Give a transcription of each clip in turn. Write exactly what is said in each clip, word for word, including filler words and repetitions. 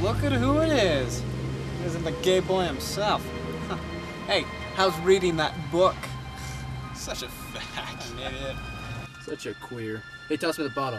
look at who it is. It isn't the gay boy himself. Hey, how's reading that book? Such a fag. An idiot. Such a queer. Hey, toss me the bottle.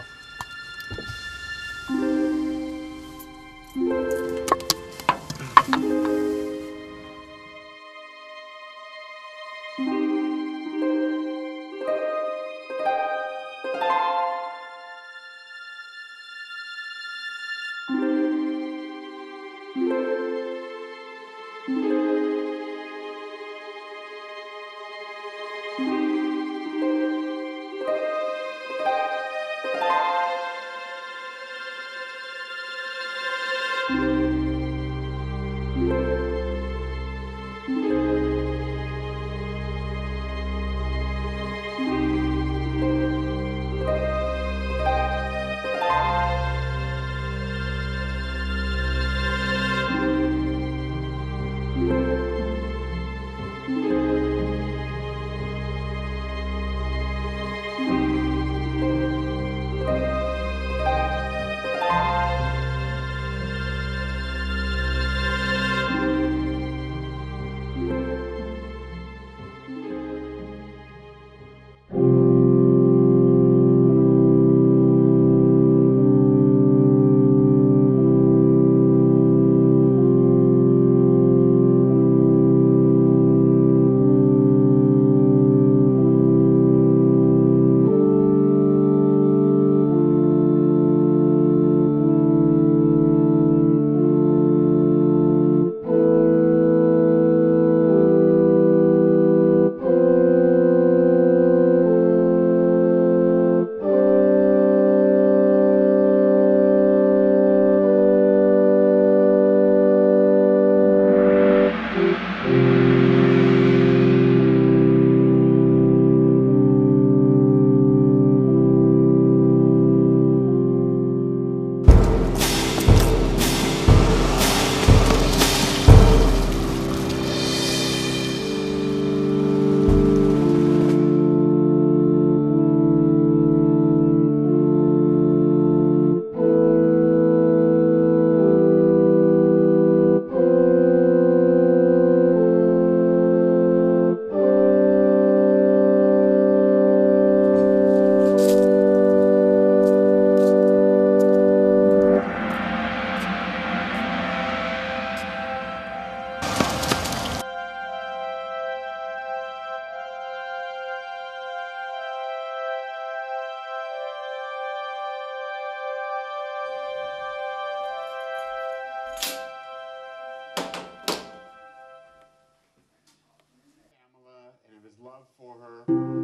Love for her,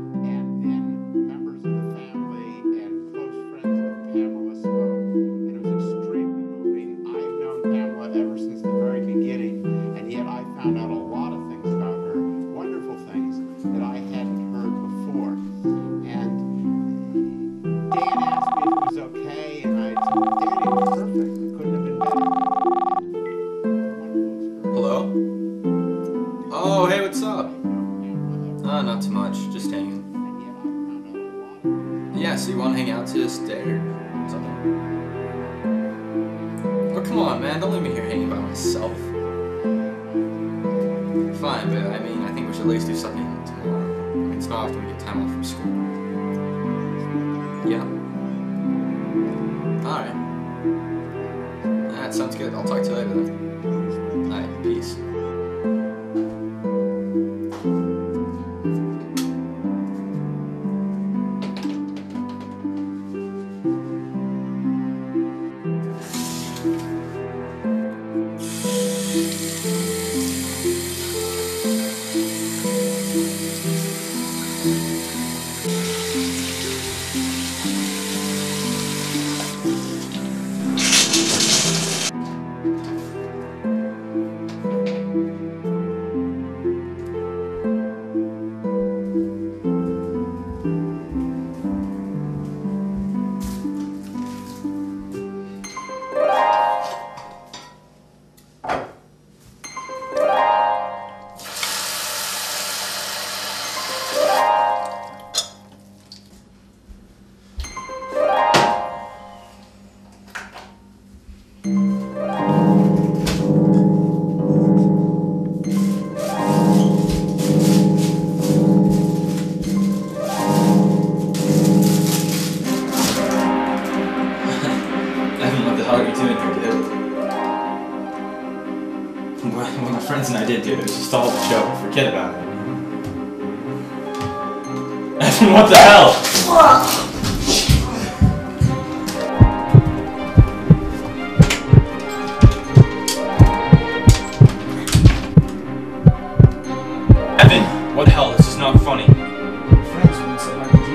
and then members of the family and close friends of Pamela spoke, and it was extremely moving. I've known Pamela ever since the very beginning, and yet I found out a lot of things about her, wonderful things that I hadn't heard before. And Dan asked me if it was okay, and I said, Dan, it was perfect. It couldn't have been better. Hello? Oh, hey, what's up? Uh, not too much, just hanging. Yeah, so you want to hang out today or something? Oh, come on, man, don't leave me here hanging by myself. Fine, but I mean, I think we should at least do something tomorrow. I mean, it's not often we get time off from school. Yeah. Alright. That sounds good. I'll talk to you later then. Alright, peace. the hell are you doing here, dude? What, what my friends and I did, dude, it was just all a joke. Forget about it. Evan, what the hell? Evan, what the hell? This is not funny. Friends wouldn't say how you do.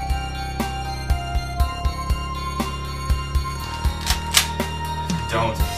Don't.